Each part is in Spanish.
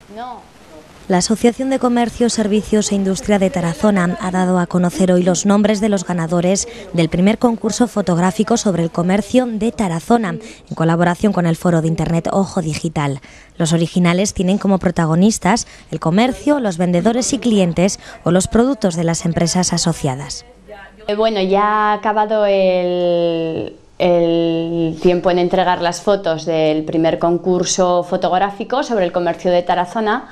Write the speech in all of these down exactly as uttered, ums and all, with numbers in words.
La Asociación de Comercio, Servicios e Industria de Tarazona ha dado a conocer hoy los nombres de los ganadores del primer concurso fotográfico sobre el comercio de Tarazona, en colaboración con el foro de Internet Ojo Digital. Los originales tienen como protagonistas el comercio, los vendedores y clientes o los productos de las empresas asociadas. Bueno, ya ha acabado el, el tiempo en entregar las fotos del primer concurso fotográfico sobre el comercio de Tarazona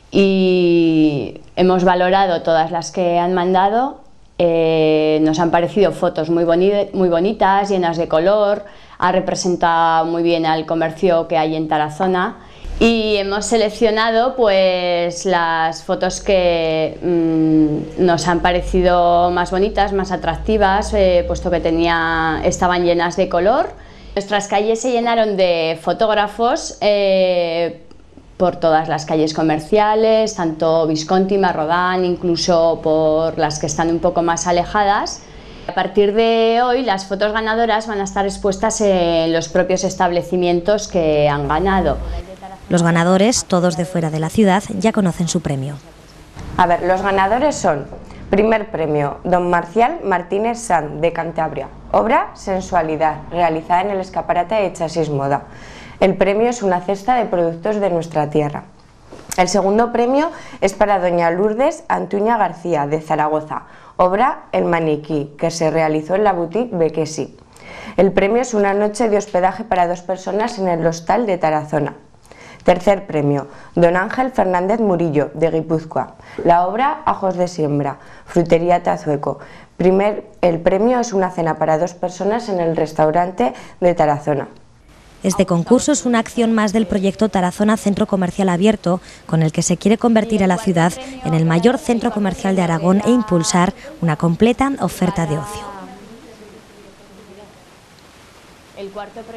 y hemos valorado todas las que han mandado. Eh, nos han parecido fotos muy, boni muy bonitas, llenas de color, ha representado muy bien al comercio que hay en Tarazona. Y hemos seleccionado pues las fotos que mmm, nos han parecido más bonitas, más atractivas, eh, puesto que tenía, estaban llenas de color. Nuestras calles se llenaron de fotógrafos eh, por todas las calles comerciales, tanto Visconti, Marrodán, incluso por las que están un poco más alejadas. A partir de hoy las fotos ganadoras van a estar expuestas en los propios establecimientos que han ganado. Los ganadores, todos de fuera de la ciudad, ya conocen su premio. A ver, los ganadores son: primer premio, Don Marcial Martínez Sanz, de Cantabria, obra Sensualidad, realizada en el escaparate de Chasis Moda. El premio es una cesta de productos de nuestra tierra. El segundo premio es para Doña Lourdes Antuña García, de Zaragoza, obra El Maniquí, que se realizó en la boutique Bequesi. El premio es una noche de hospedaje para dos personas en el hostal de Tarazona. Tercer premio, Don Ángel Fernández Murillo, de Guipúzcoa, la obra Ajos de Siembra, frutería Tazueco. Primer, el premio es una cena para dos personas en el restaurante de Tarazona. Este concurso es una acción más del proyecto Tarazona Centro Comercial Abierto, con el que se quiere convertir a la ciudad en el mayor centro comercial de Aragón e impulsar una completa oferta de ocio.